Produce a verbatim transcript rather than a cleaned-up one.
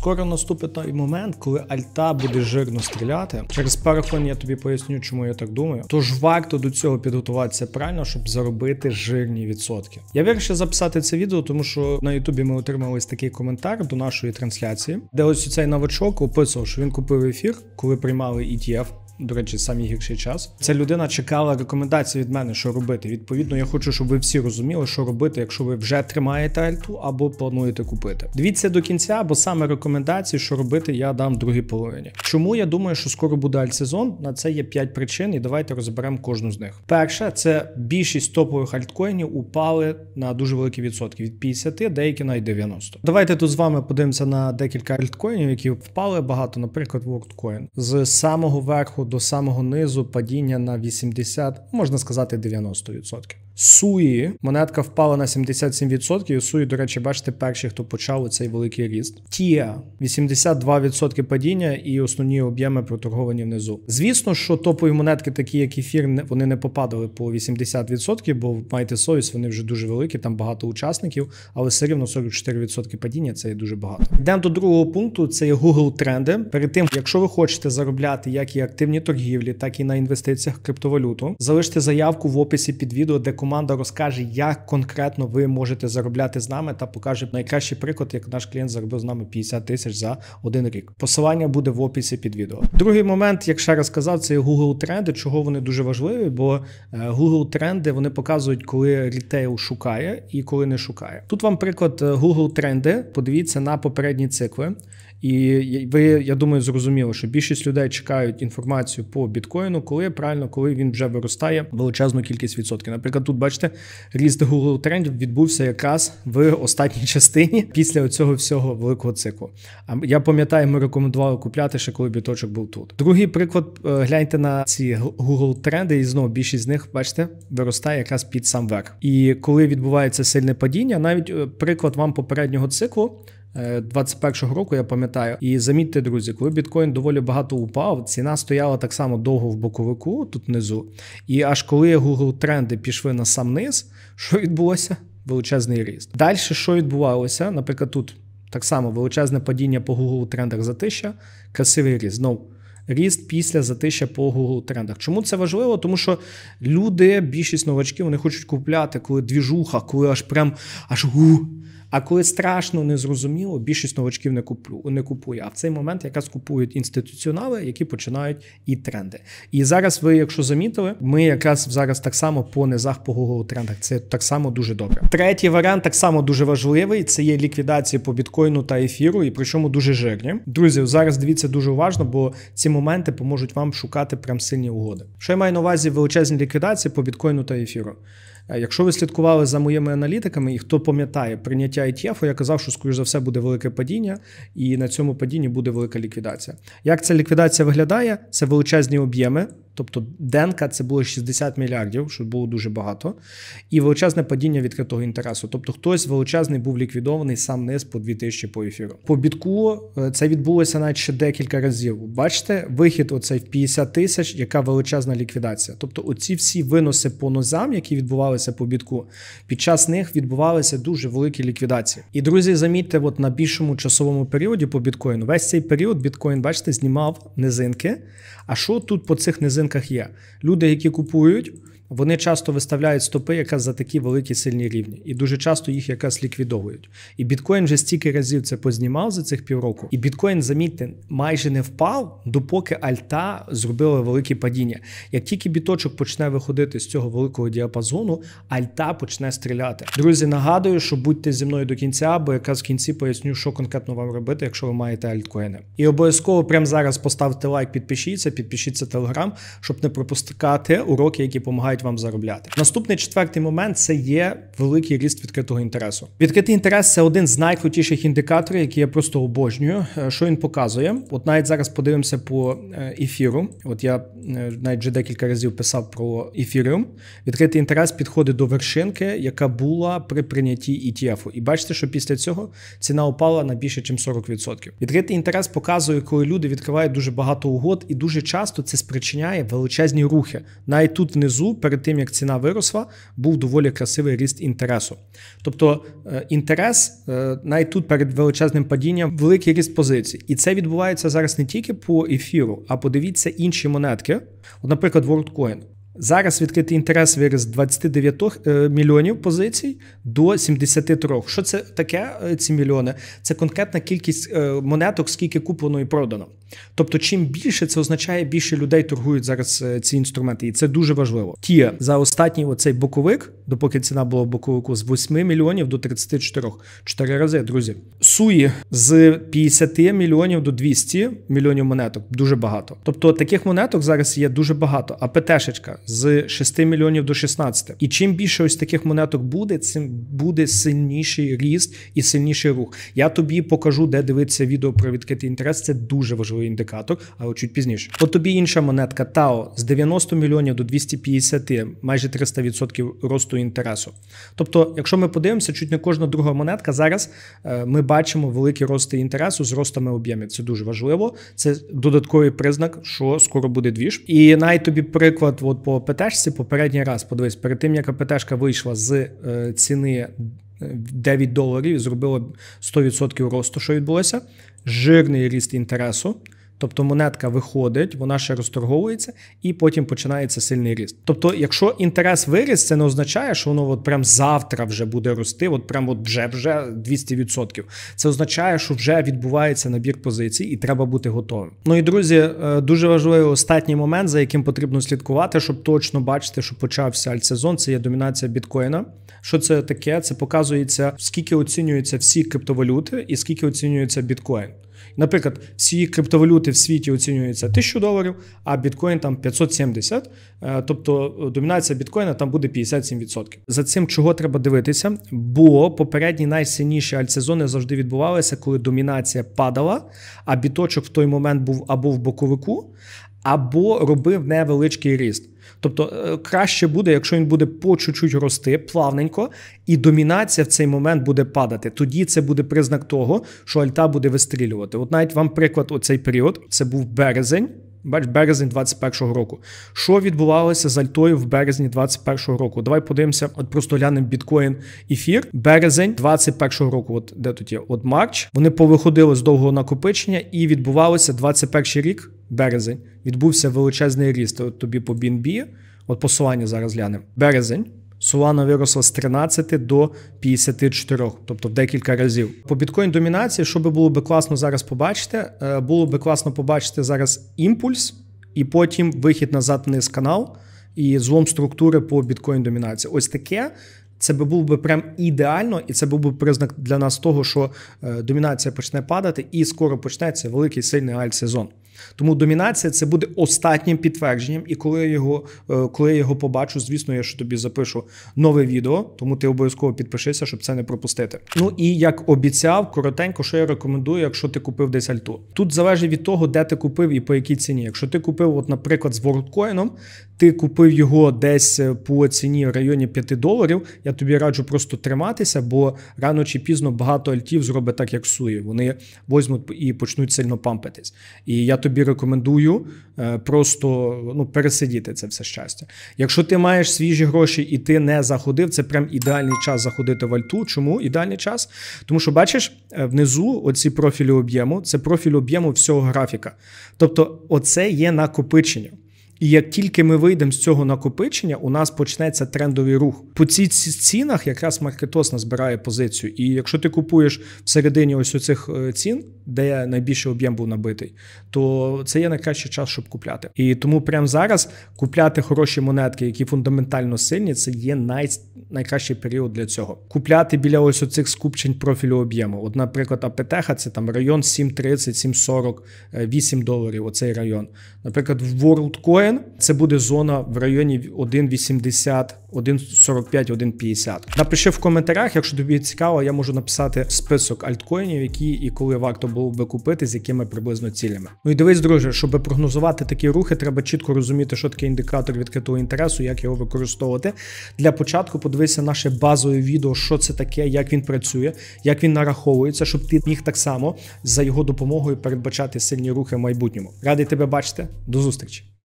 Скоро наступить той момент, коли альта буде жирно стріляти. Через пару хвилин я тобі поясню, чому я так думаю. Тож варто до цього підготуватися правильно, щоб заробити жирні відсотки. Я вирішив записати це відео, тому що на ютубі ми отримали ось такий коментар до нашої трансляції, де ось цей новачок описував, що він купив ефір, коли приймали і ті еф. До речі, самий гірший час. Ця людина чекала рекомендації від мене, що робити. Відповідно, я хочу, щоб ви всі розуміли, що робити, якщо ви вже тримаєте альту або плануєте купити. Дивіться до кінця, бо саме рекомендації, що робити, я дам в другій половині. Чому я думаю, що скоро буде альтсезон? На це є п'ять причин, і давайте розберемо кожну з них. Перше, це більшість топових альткоїнів упали на дуже великі відсотки. Від п'ятдесят, деякі навіть дев'яносто. Давайте тут з вами подивимося на декілька альткоїнів, які впали багато, наприклад, WorldCoin. З самого верху до самого низу падіння на вісімдесят, можна сказати, дев'яносто відсотків. Суї, монетка впала на сімдесят сім відсотків, і Суї, до речі, бачите, перші, хто почав цей великий ріст. Тіа, вісімдесят два відсотки падіння і основні об'єми проторговані внизу. Звісно, що топові монетки, такі як ефір, вони не попадали по вісімдесят відсотків, бо майте совість, вони вже дуже великі, там багато учасників, але все рівно сорок чотири відсотки падіння, це є дуже багато. Йдемо до другого пункту, це є Google тренди. Перед тим, якщо ви хочете заробляти як і активні торгівлі, так і на інвестиціях в криптовалюту, залиште заявку в описі під відео, де команда розкаже, як конкретно ви можете заробляти з нами та покаже найкращий приклад, як наш клієнт заробив з нами п'ятдесят тисяч за один рік. Посилання буде в описі під відео. Другий момент, як ще раз сказав, це Google тренди. Чого вони дуже важливі? Бо Google тренди, вони показують, коли рітейл шукає і коли не шукає. Тут вам приклад Google тренди. Подивіться на попередні цикли. І ви, я думаю, зрозуміли, що більшість людей чекають інформацію по біткоїну, коли правильно, коли він вже виростає величезну кількість відсотків. Наприклад, тут, бачите, ріст Google трендів відбувся якраз в останній частині після цього всього великого циклу. А я пам'ятаю, ми рекомендували купляти ще, коли біточок був тут. Другий приклад, гляньте на ці Google тренди, і знову більшість з них, бачите, виростає якраз під сам верх. І коли відбувається сильне падіння, навіть приклад вам попереднього циклу, двадцять першого року, я пам'ятаю. І замітьте, друзі, коли біткоін доволі багато упав, ціна стояла так само довго в боковику, тут внизу. І аж коли Google тренди пішли на сам низ, що відбулося? Величезний ріст. Далі що відбувалося? Наприклад, тут так само величезне падіння по Google трендах затища, красивий ріст. Знову ріст після затища по Google трендах. Чому це важливо? Тому що люди, більшість новачків, вони хочуть купляти, коли двіжуха, коли аж прям аж гу. А коли страшно, незрозуміло, більшість новачків не куплю, не купує. А в цей момент якраз купують інституціонали, які починають і тренди. І зараз ви, якщо замітили, ми якраз зараз так само по низах по Google трендах. Це так само дуже добре. Третій варіант так само дуже важливий. Це є ліквідації по біткоїну та ефіру, і причому дуже жирні. Друзі, зараз дивіться дуже уважно, бо ці моменти поможуть вам шукати прям сильні угоди. Що я маю на увазі величезні ліквідації по біткоїну та ефіру? Якщо ви слідкували за моїми аналітиками, і хто пам'ятає прийняття і ті еф, я казав, що, скоріш за все, буде велике падіння, і на цьому падінні буде велика ліквідація. Як ця ліквідація виглядає? Це величезні об'єми, тобто денка це було шістдесят мільярдів, що було дуже багато, і величезне падіння відкритого інтересу. Тобто хтось величезний був ліквідований сам низ по дві тисячі по ефіру. По бітку це відбулося навіть ще декілька разів. Бачите, вихід оцей в п'ятдесят тисяч, яка величезна ліквідація. Тобто оці всі виноси по нозам, які відбувалися по бітку, під час них відбувалися дуже великі ліквідації. І, друзі, замітьте, от на більшому часовому періоді по біткоїну, весь цей період біткоін, бачите, знімав низинки. А що тут по цих низинках є? Люди, які купують, вони часто виставляють стопи якраз за такі великі сильні рівні. І дуже часто їх якраз ліквідовують. І біткоін вже стільки разів це познімав за цих півроку. І біткоін, замітьте, майже не впав, допоки альта зробила велике падіння. Як тільки біточок почне виходити з цього великого діапазону, альта почне стріляти. Друзі, нагадую, що будьте зі мною до кінця, бо якраз в кінці поясню, що конкретно вам робити, якщо ви маєте альткоїни. І обов'язково прямо зараз поставте лайк, підпишіться, підпишіться в Телеграм, щоб не пропускати уроки, які допомагають вам заробляти. Наступний четвертий момент – це є великий ріст відкритого інтересу. Відкритий інтерес – це один з найкрутіших індикаторів, які я просто обожнюю. Що він показує? От навіть зараз подивимося по ефіру. От я навіть вже декілька разів писав про ефіріум. Відкритий інтерес підходить до вершинки, яка була при прийнятті і ті ефу. І бачите, що після цього ціна упала на більше, ніж сорок відсотків. Відкритий інтерес показує, коли люди відкривають дуже багато угод, і дуже часто це спричиняє величезні рухи. Навіть тут внизу перед тим, як ціна виросла, був доволі красивий ріст інтересу. Тобто інтерес, навіть тут перед величезним падінням, великий ріст позицій. І це відбувається зараз не тільки по ефіру, а подивіться інші монетки. От, наприклад, WorldCoin. Зараз відкритий інтерес виріс з двадцяти дев'яти мільйонів позицій до сімдесяти трьох. Що це таке, ці мільйони? Це конкретна кількість монеток, скільки куплено і продано. Тобто, чим більше, це означає, більше людей торгують зараз ці інструменти. І це дуже важливо. Ті за останній оцей боковик, допоки ціна була в боковику, з восьми мільйонів до тридцяти чотирьох. Чотири рази, друзі. Суї з п'ятдесяти мільйонів до двохсот мільйонів монеток. Дуже багато. Тобто, таких монеток зараз є дуже багато. А ПТ-шечка з шести мільйонів до шістнадцяти. І чим більше ось таких монеток буде, цим буде сильніший ріст і сильніший рух. Я тобі покажу, де дивитися відео про відкритий інтерес. Це дуже важливий індикатор, але чуть пізніше. От тобі інша монетка тао з дев'яноста мільйонів до двохсот п'ятдесяти, майже триста відсотків росту інтересу. Тобто, якщо ми подивимося, чуть не кожна друга монетка, зараз е, ми бачимо великі рости інтересу з ростами об'ємів. Це дуже важливо. Це додатковий признак, що скоро буде двіж. І навіть тобі приклад от по ПТшці попередній раз, подивись, перед тим, як ПТшка вийшла з е, ціни дев'ять доларів і зробила сто відсотків росту, що відбулося, жирний ріст інтересу. Тобто монетка виходить, вона ще розторговується, і потім починається сильний ріст. Тобто, якщо інтерес виріс, це не означає, що воно от прям завтра вже буде рости, от прям от вже, вже двісті відсотків. Це означає, що вже відбувається набір позицій і треба бути готовим. Ну і, друзі, дуже важливий останній момент, за яким потрібно слідкувати, щоб точно бачити, що почався альтсезон, це є домінація біткоїна. Що це таке? Це показується, скільки оцінюються всі криптовалюти і скільки оцінюється біткоін. Наприклад, всі криптовалюти в світі оцінюються тисячу доларів, а біткоін там п'ятсот сімдесят, тобто домінація біткоїна там буде п'ятдесят сім відсотків. За цим чого треба дивитися? Бо попередні найсильніші альтсезони завжди відбувалися, коли домінація падала, а біточок в той момент був або в боковику, або робив невеличкий ріст. Тобто краще буде, якщо він буде по чуть-чуть рости, плавненько, і домінація в цей момент буде падати. Тоді це буде признак того, що альта буде вистрілювати. От навіть вам приклад оцей період, це був березень, бач, березень двадцять першого року. Що відбувалося з альтою в березні двадцять першого року? Давай подивимося, от просто глянемо біткоін, ефір. Березень двадцять першого року, от де тут є? От Марч. Вони повиходили з довгого накопичення і відбувалося двадцять перший рік, березень. Відбувся величезний ріст. От тобі по бі ен бі, от посилання зараз глянемо. Березень. Solana виросла з тринадцяти до п'ятдесяти чотирьох, тобто в декілька разів. По біткоін-домінації, що би було би класно зараз побачити, було би класно побачити зараз імпульс, і потім вихід назад вниз канал, і злом структури по біткоін-домінації. Ось таке, це би було би прям ідеально, і це був би признак для нас того, що домінація почне падати, і скоро почнеться великий сильний альт-сезон. Тому домінація – це буде останнім підтвердженням, і коли я його, коли я його побачу, звісно, я ж тобі запишу нове відео, тому ти обов'язково підпишися, щоб це не пропустити. Ну і як обіцяв, коротенько, що я рекомендую, якщо ти купив десь альту. Тут залежить від того, де ти купив і по якій ціні. Якщо ти купив, от, наприклад, з WorldCoin, ти купив його десь по ціні в районі п'яти доларів, я тобі раджу просто триматися, бо рано чи пізно багато альтів зробить так, як суї. Вони візьмуть і почнуть сильно пампитись. І я тобі рекомендую просто ну, пересидіти це все щастя. Якщо ти маєш свіжі гроші і ти не заходив, це прям ідеальний час заходити в альту. Чому ідеальний час? Тому що, бачиш, внизу оці профілі об'єму, це профіль об'єму всього графіка. Тобто оце є накопичення. І як тільки ми вийдемо з цього накопичення, у нас почнеться трендовий рух. По цих цінах якраз Маркетос назбирає позицію. І якщо ти купуєш всередині ось оцих цін, де найбільший об'єм був набитий, то це є найкращий час, щоб купляти. І тому прямо зараз купляти хороші монетки, які фундаментально сильні, це є най... найкращий період для цього. Купляти біля ось оцих скупчень профілю об'єму. От, наприклад, АПТХ – це там район сім тридцять, сім сорок, вісім доларів, оцей район. Наприклад, в WorldCoin це буде зона в районі один вісімдесят, один сорок п'ять, один п'ятдесят. Напиши в коментарях, якщо тобі цікаво, я можу написати список альткоїнів, які і коли варто було би купити, з якими приблизно цілями. Ну і дивись, друже, щоб прогнозувати такі рухи, треба чітко розуміти, що таке індикатор відкритого інтересу, як його використовувати. Для початку подивися наше базове відео, що це таке, як він працює, як він нараховується, щоб ти міг так само за його допомогою передбачати сильні рухи в майбутньому. Радий тебе бачити. До зустрічі!